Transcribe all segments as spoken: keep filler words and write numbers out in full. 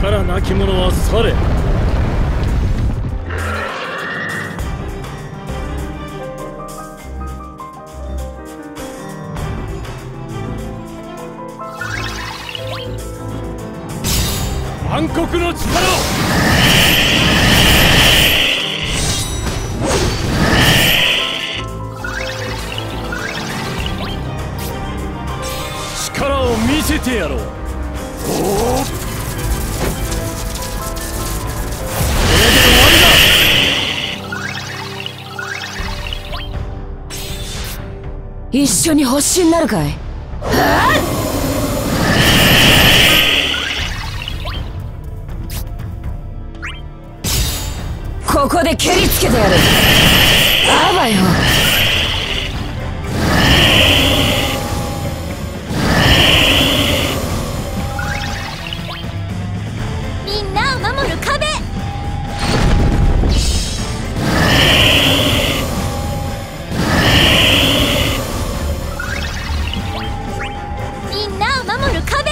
力なき者は去れ。暗黒の力を。力を見せてやろう。おお、これで終わりだ。 一緒に発進なるかい。はあ、ここで蹴りつけてやる。あばよ。 みんなを守る壁。みんなを守る壁。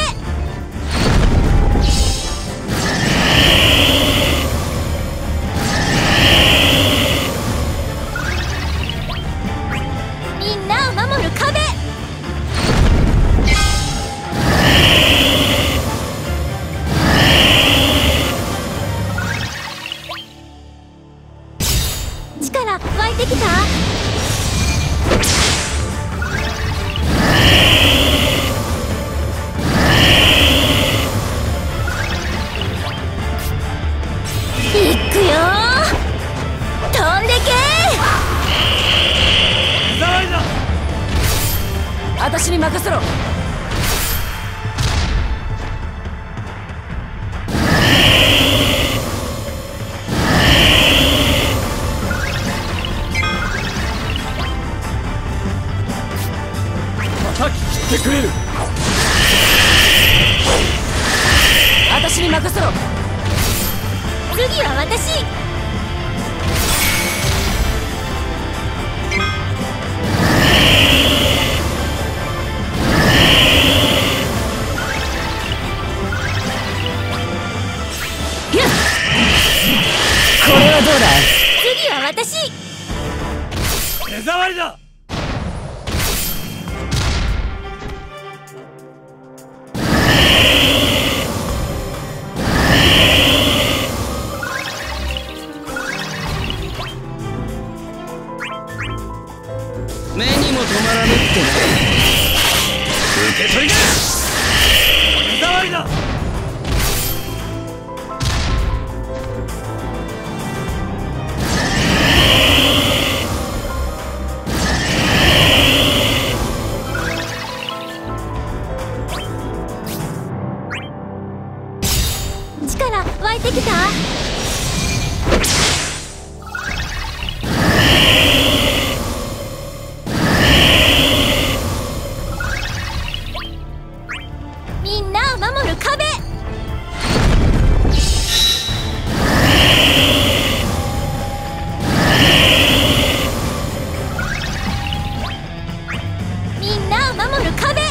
力湧いてきた。いくよー、飛んでけー。 ざいだ。 私に任せろ。 叩き切ってくれる。 私に任せろ。 次は私。 これはどうだ。 次は私。 手触りだ。 目にも止まらねってな。受け取りだ。 手触りだ。 力湧いてきた。みんなを守る壁。みんなを守る壁。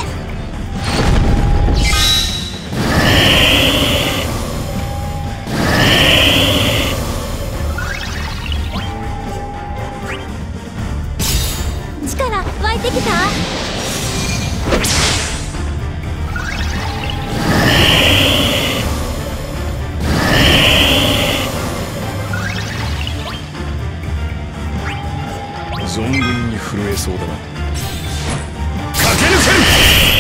力湧いてきた。 存分に震えそうだな。駆け抜ける。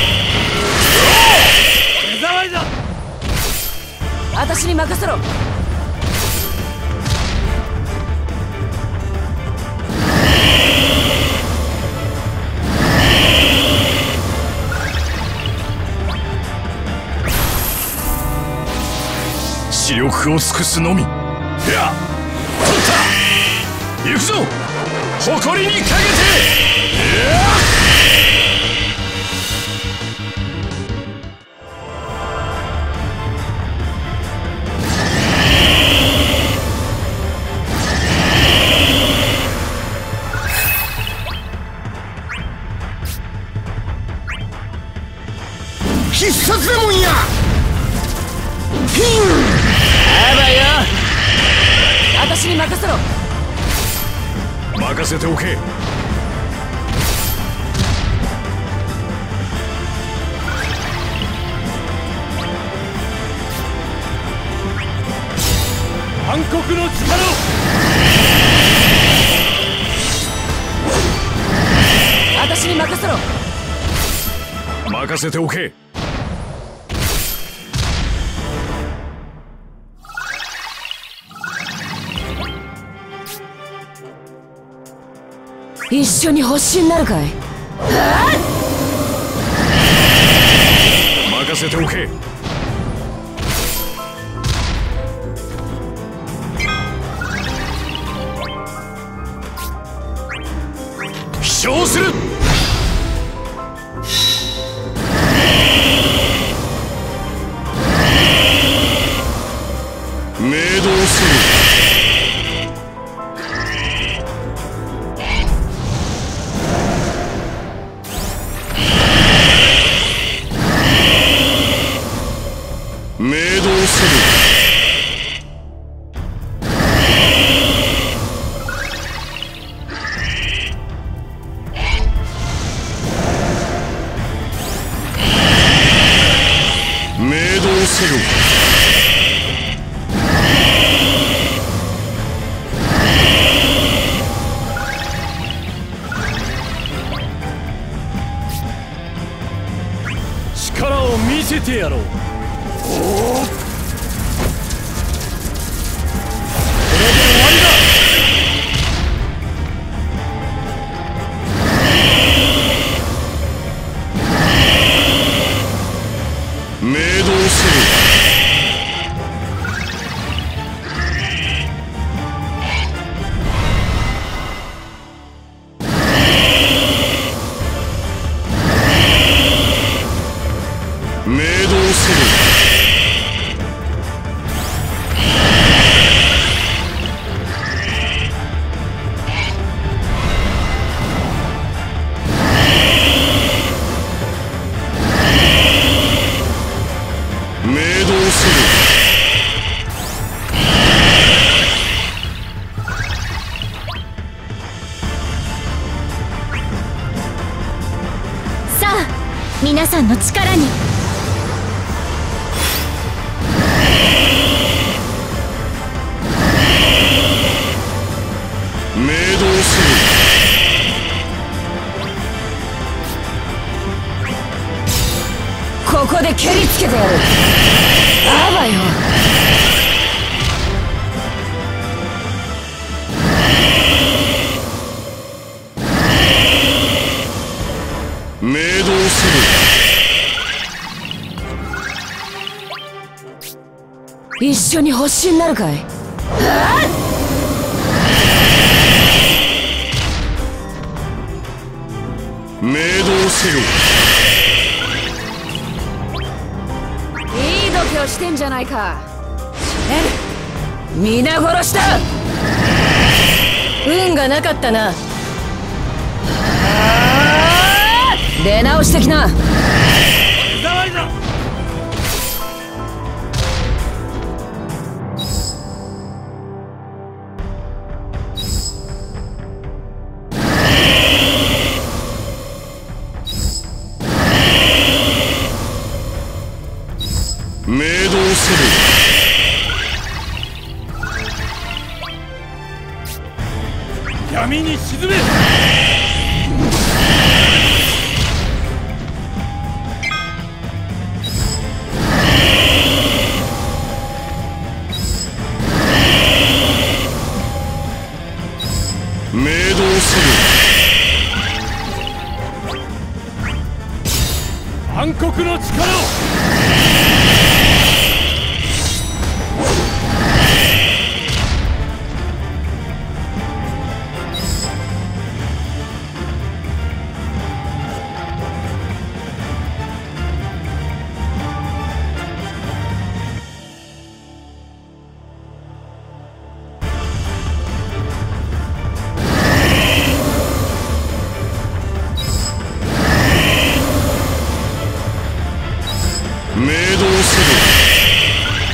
手触りだ。 私に任せろ。 視力を尽くすのみ。いや、取った。行くぞ、誇りにかけて。いや、必殺だもんや。 あばよ、私に任せろ。 任せておけ。 暗黒の力を。 私に任せろ。 任せておけ。 一緒に星になるかい。 任せておけ。飛翔する。明動する。明動する。明動せよ。 力を見せてやろう。おお、これで終わりだ。 明動せよ。明動せよ。明動せよ。 さあ皆さんの力に。 明動せよ。 ここで蹴りつけてやる。あばよ。 明動せよ。 一緒に星になるかい。 明動せよ。 いい度胸してんじゃないか。え、皆殺しだ。運がなかったな。出直してきな。 手触りだ。 明動せよ。 闇に沈め。 明動せよ。 暗黒の力を。 明動せよ。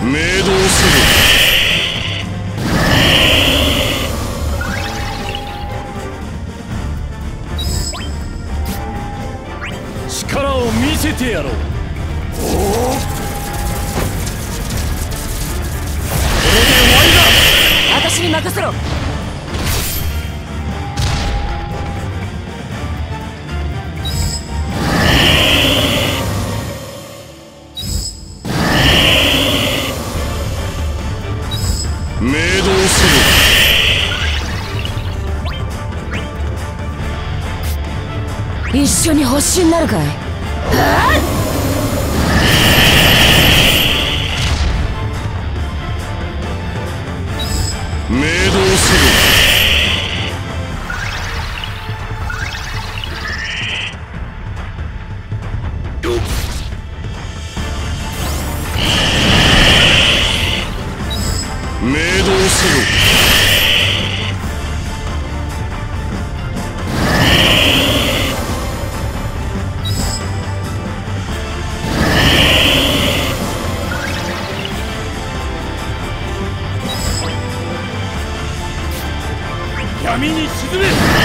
明動する。力を見せてやろう。おお、これで終わりだ。 私に任せろ。 明動する。一緒に星になるかい。 明動する。明動する。闇に沈め。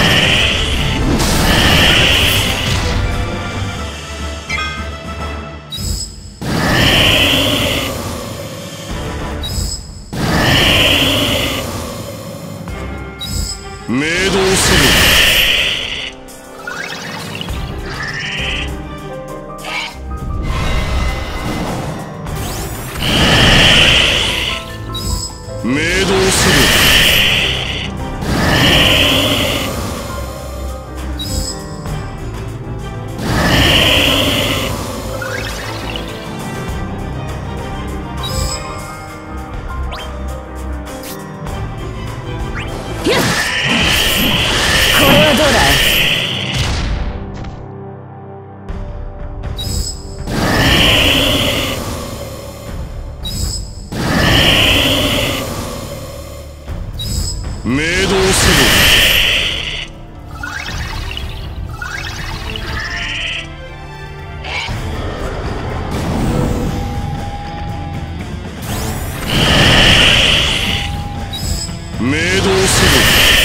明動する。明動する。明動する。明動する。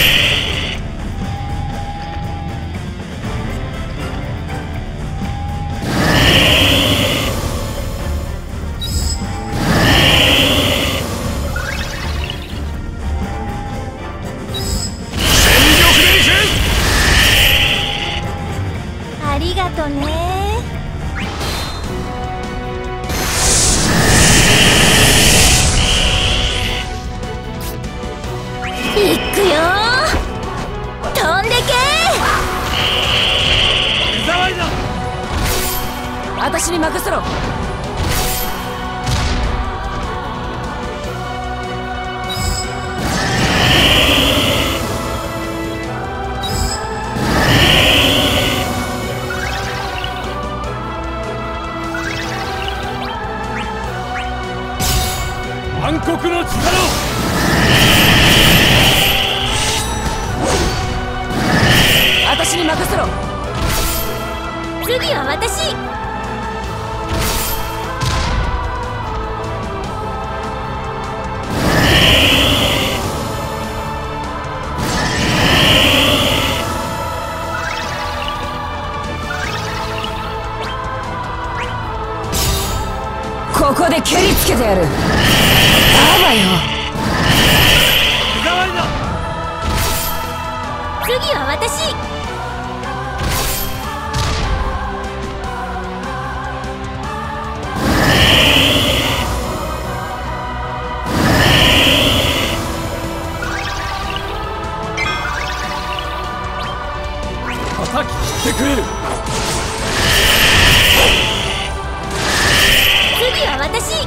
ありがとね。いくよー、飛んでけ手触りだ。 私に任せろ。 暗黒の力を。 私に任せろ。 次は私。 ここで蹴りつけてやる。あばよ。 手触りだ。 次は私。 叩き切ってくれる。 次は私。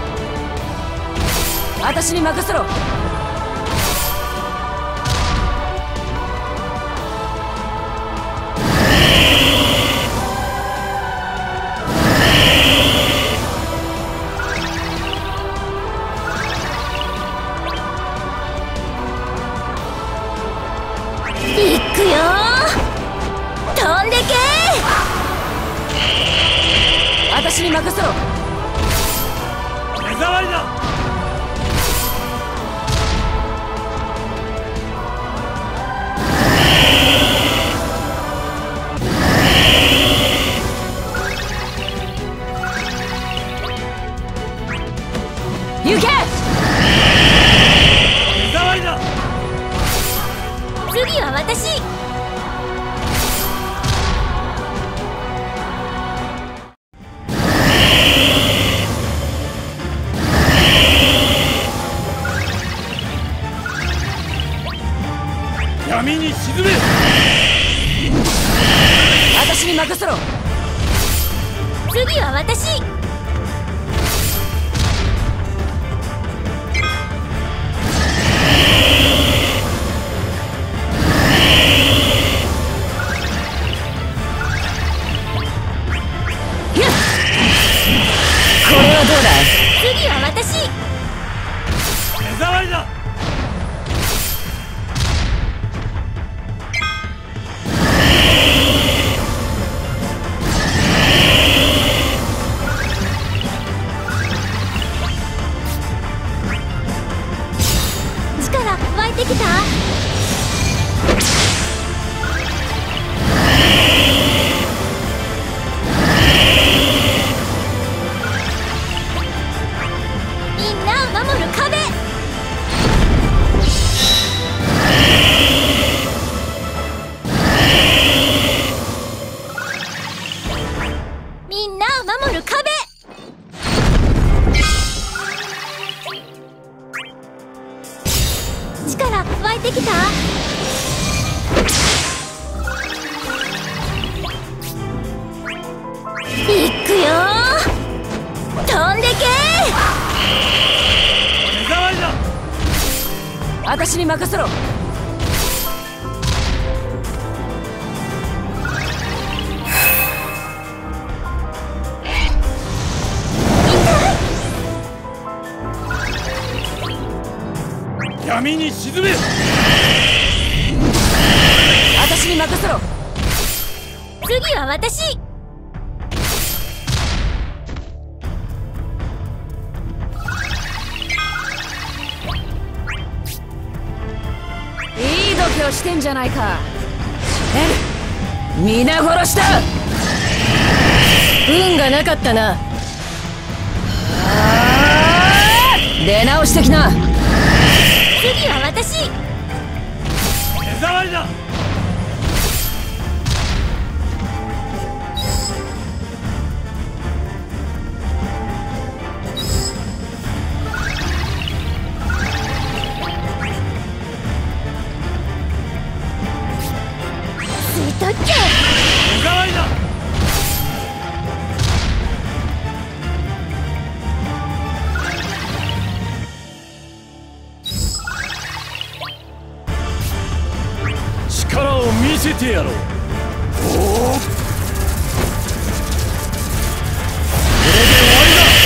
私に任せろ。 いくよー、飛んでけ私に任せろ。 手触りだ。 行け。 手触りだ。 次は私。 闇に沈め。 私に任せろ。 次は私。 これはどうだ。 次は私。 手触りだ。 力湧いてきた。みんなを守る壁。みんなを守る壁。力湧いてきた。いくよー、飛んでけ手触りだ。 私に任せろ。 闇に沈め。 私に任せろ。 次は私。 いい度胸してんじゃないか。皆殺しだ。運がなかったな。出直してきな。 次は私。 手触りだ。 吸い取っけ。 手触りだ。力を見せてやろう。おお、これで終わりだ。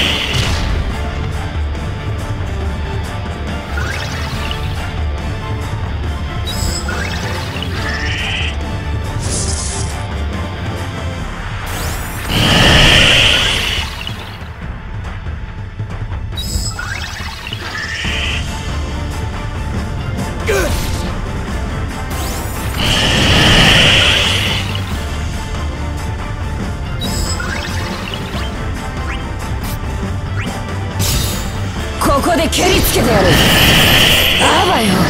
ここで蹴りつけてやる。あばよ。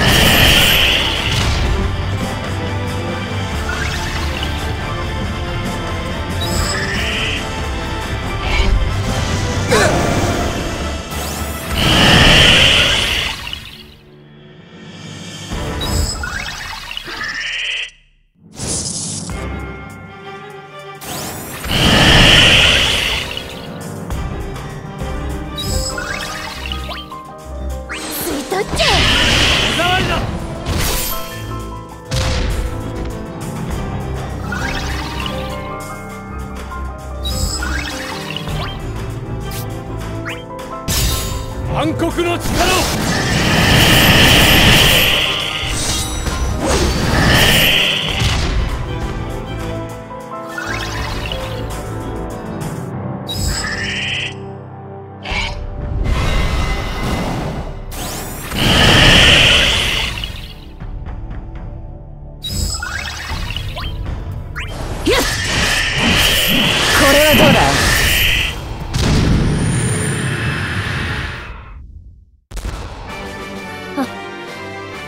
取っちゃ手触りだ。暗黒の力を。 これはどうだ。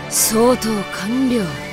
相当完了。